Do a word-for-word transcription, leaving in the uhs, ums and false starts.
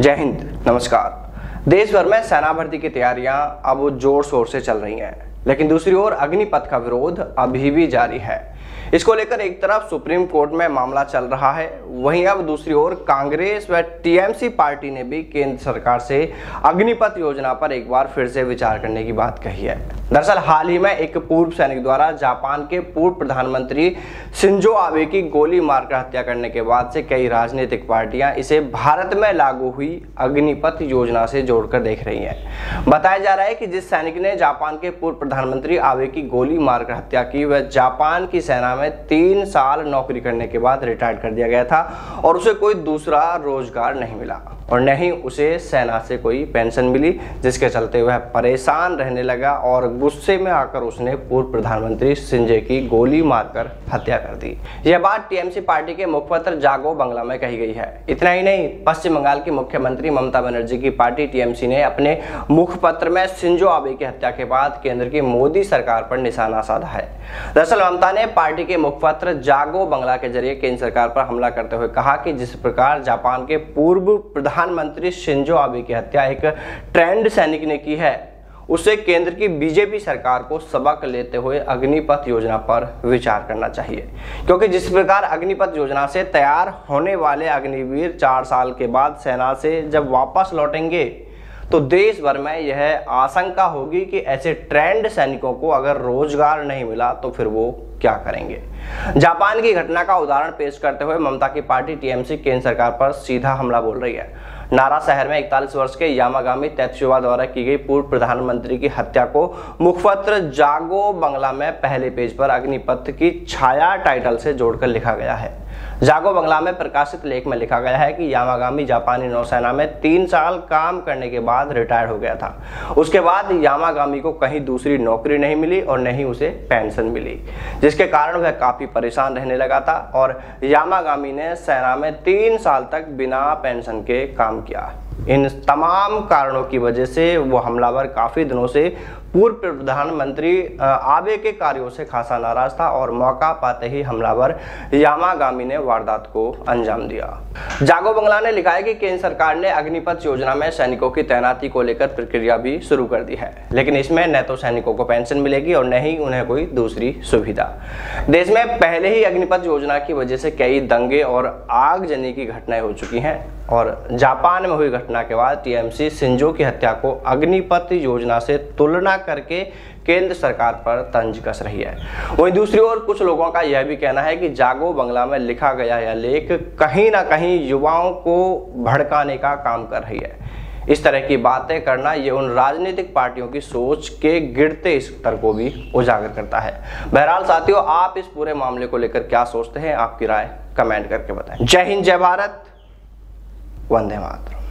जय हिंद, नमस्कार। देश भर में सेना भर्ती की तैयारियां अब जोर शोर से चल रही हैं, लेकिन दूसरी ओर अग्निपथ का विरोध अभी भी जारी है। इसको लेकर एक तरफ सुप्रीम कोर्ट में मामला चल रहा है, वहीं अब दूसरी ओर कांग्रेस व टीएमसी पार्टी ने भी केंद्र सरकार से अग्निपथ योजना पर एक बार फिर से विचार करने की बात कही है। दरअसल हाल ही में एक पूर्व सैनिक द्वारा जापान के पूर्व प्रधानमंत्री शिंजो आबे की गोली मारकर हत्या करने के बाद से कई राजनीतिक पार्टियां इसे भारत में लागू हुई अग्निपथ योजना से जोड़कर देख रही हैं। बताया जा रहा है कि जिस सैनिक ने जापान के पूर्व प्रधानमंत्री आबे की गोली मारकर हत्या की, वह जापान की सेना में तीन साल नौकरी करने के बाद रिटायर्ड कर दिया गया था और उसे कोई दूसरा रोजगार नहीं मिला और न ही उसे सेना से कोई पेंशन मिली, जिसके चलते वह परेशान रहने लगा और गुस्से में आकर उसने पूर्व प्रधानमंत्री शिंजे की गोली मारकर हत्या कर दी। यह बात टीएमसी पार्टी के मुखपत्र जागो बंगला में कही गई है। इतना ही नहीं, पश्चिम बंगाल की मुख्यमंत्री ममता बनर्जी की पार्टी टीएमसी ने अपने मुखपत्र में शिंजो आबे की हत्या के बाद केंद्र की मोदी सरकार पर निशाना साधा है। दरअसल ममता ने पार्टी के मुखपत्र जागो बंगला के जरिए केंद्र सरकार पर हमला करते हुए कहा कि जिस प्रकार जापान के पूर्व प्रधानमंत्री शिंजो आबे की हत्या एक ट्रेंड सैनिक ने की है, उसे केंद्र की बीजेपी सरकार को सबक लेते हुए अग्निपथ योजना पर विचार करना चाहिए, क्योंकि जिस प्रकार अग्निपथ योजना से तैयार होने वाले अग्निवीर चार साल के बाद सेना से जब वापस लौटेंगे तो देश भर में यह आशंका होगी कि ऐसे ट्रेंड सैनिकों को अगर रोजगार नहीं मिला तो फिर वो क्या करेंगे। जापान की घटना का उदाहरण पेश करते हुए ममता की पार्टी टीएमसी केंद्र सरकार पर सीधा हमला बोल रही है। नारा शहर में इकतालीस वर्ष के यामागामी तेत्सुबा द्वारा की गई पूर्व प्रधानमंत्री की हत्या को मुखपत्र जागो बंगला में पहले पेज पर अग्निपथ की छाया टाइटल से जोड़कर लिखा गया है। जागो बंगला में प्रकाशित लेख में लिखा गया है कि यामागामी जापानी नौसेना में तीन साल काम करने के बाद रिटायर हो गया था। उसके बाद यामागामी को कहीं दूसरी नौकरी नहीं मिली और न ही उसे पेंशन मिली, जिसके कारण वह काफी परेशान रहने लगा था और यामागामी ने सेना में तीन साल तक बिना पेंशन के काम किया। इन तमाम कारणों की वजह से वो हमलावर काफी दिनों से पूर्व प्रधानमंत्री आबे के कार्यों से खासा नाराज था और मौका पाते ही हमलावर यामागामी ने वारदात को अंजाम दिया। जागो बंगला ने लिखा है कि केंद्र सरकार ने अग्निपथ योजना में सैनिकों की तैनाती को लेकर प्रक्रिया भी शुरू कर दी है, लेकिन इसमें न तो सैनिकों को पेंशन मिलेगी और न ही उन्हें कोई दूसरी सुविधा। देश में पहले ही अग्निपथ योजना की वजह से कई दंगे और आगजनी की घटनाएं हो चुकी हैं और जापान में हुई घटना के बाद टीएमसी शिंजो की हत्या को अग्निपथ योजना से तुलना करके केंद्र सरकार पर तंज कस रही है। वहीं दूसरी ओर कुछ लोगों का यह भी कहना है कि जागो बंगला में लिखा गया यह लेख कहीं ना कहीं युवाओं को भड़काने का काम कर रही है। इस तरह की बातें करना ये उन राजनीतिक पार्टियों की सोच के गिरते स्तर को भी उजागर करता है। बहरहाल साथियों, आप इस पूरे मामले को लेकर क्या सोचते हैं? आपकी राय कमेंट करके बताएं। जय हिंद, जय भारत, वंदे मातरम।